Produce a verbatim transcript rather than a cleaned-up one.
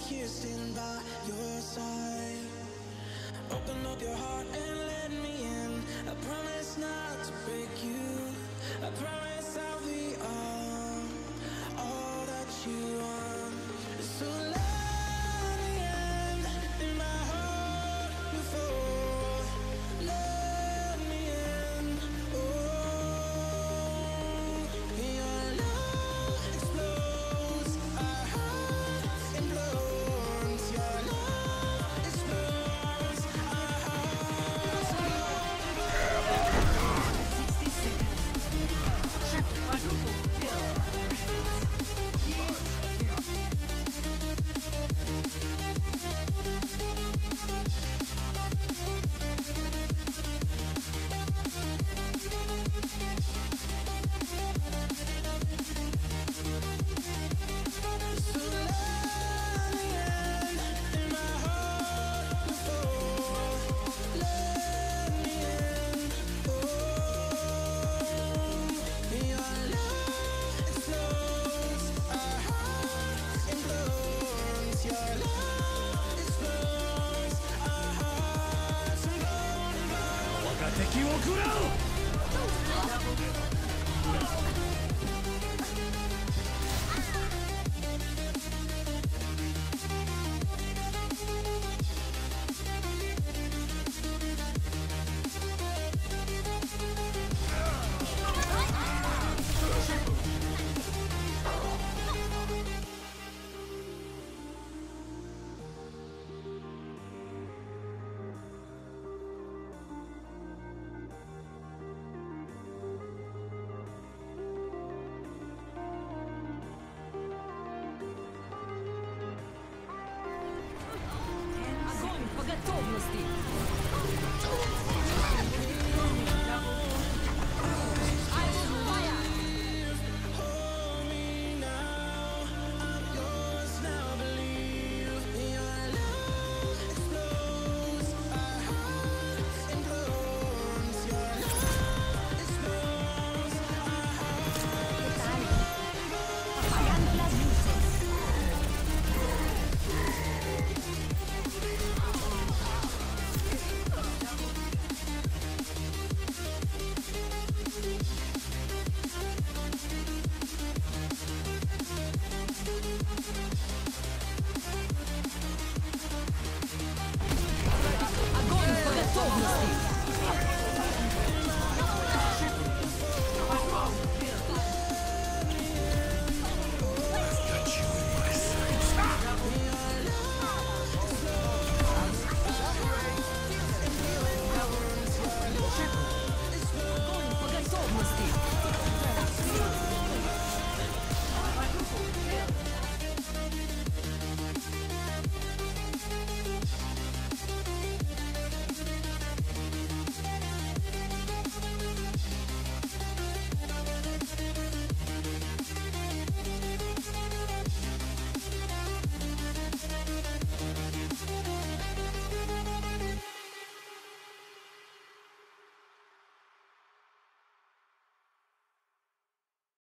here standing by your side. Open up your heart and let me in. I promise not to break you. I promise I'll be all, all that you want. So let me in, in my heart before. Let me in, oh. Your love explodes, our heart implodes. Your love explodes, our hearts